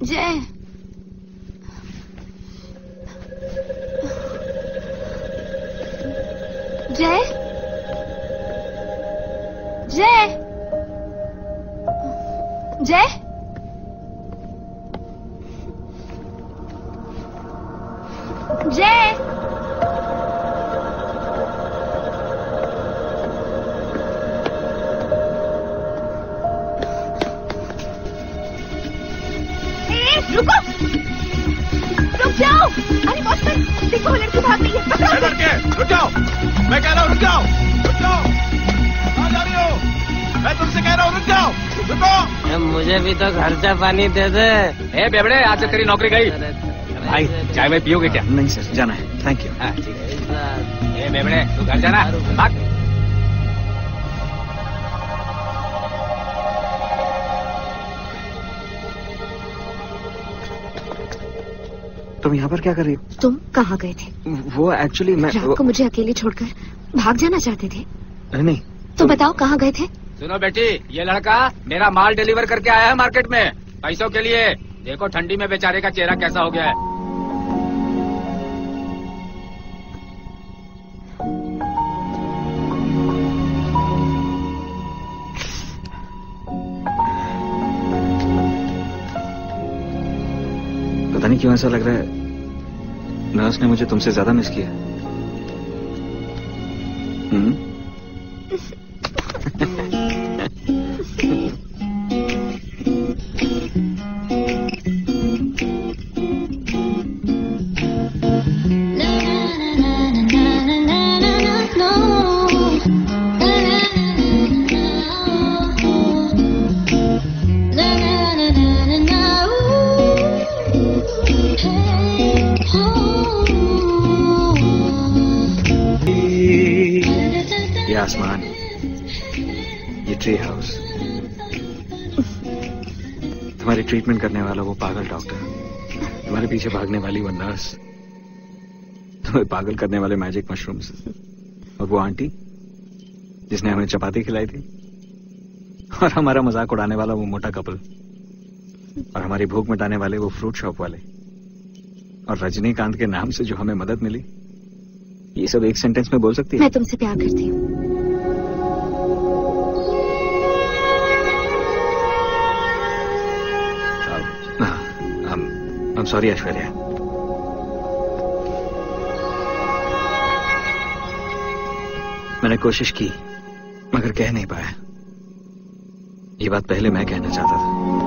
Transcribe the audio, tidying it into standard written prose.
जय, जय, जय, जय, जय, रुको, रुक जाओ। अरे बॉस, देखो वो लड़की भाग रही है। लड़के, रुक जाओ, मैं कह रहा हूँ रुक जाओ, रुक जाओ। कहाँ जा रही हो? मैं तुमसे कह रहा हूँ रुक जाओ, रुको। मुझे भी तो खर्चा पानी दे दे। ए बेबड़े, आज से तेरी नौकरी गई। भाई चाय में पियोगे क्या? नहीं सर, जाना है, थैंक यू। हाँ ठीक है। ए बेबड़े, तू घर जाना, भाग। तुम यहाँ पर क्या कर रही हो? तुम कहाँ गए थे? वो एक्चुअली मैं रात को मुझे अकेले छोड़कर भाग जाना चाहते थे? नहीं। तो बताओ कहाँ गए थे? सुनो बेटी, ये लड़का मेरा माल डिलीवर करके आया है मार्केट में पैसों के लिए। देखो ठंडी में बेचारे का चेहरा कैसा हो गया है। पता नहीं क्यों ऐसा लग रहा है नर्स ने मुझे तुमसे ज्यादा मिस किया। ये आसमान, ये ट्री हाउस, तुम्हारी ट्रीटमेंट करने वाला वो पागल डॉक्टर, तुम्हारे पीछे भागने वाली वो नर्स, तुम्हें पागल करने वाले मैजिक मशरूम्स, और वो आंटी जिसने हमें चपाती खिलाई थी, और हमारा मजाक उड़ाने वाला वो मोटा कपल, और हमारी भूख मिटाने वाले वो फ्रूट शॉप वाले, और रजनीकांत के नाम से जो हमें मदद मिली। ये सब एक सेंटेंस में बोल सकती है? मैं तुमसे प्यार करती हूँ। I'm sorry Aishwarya. मैंने कोशिश की मगर कह नहीं पाया। ये बात पहले मैं कहना चाहता था।